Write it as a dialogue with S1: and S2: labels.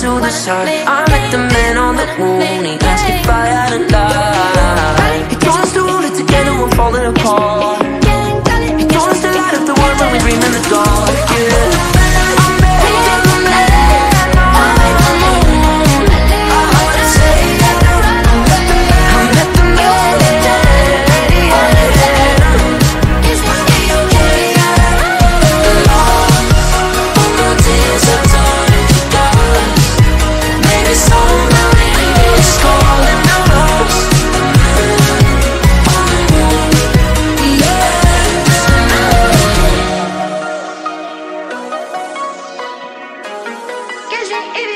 S1: to the side. I met the man on the moon, he asked if I had a light. He told us to hold it together, we're falling apart. He told us to light up the world when we dream in the dark, yeah.
S2: Gece evi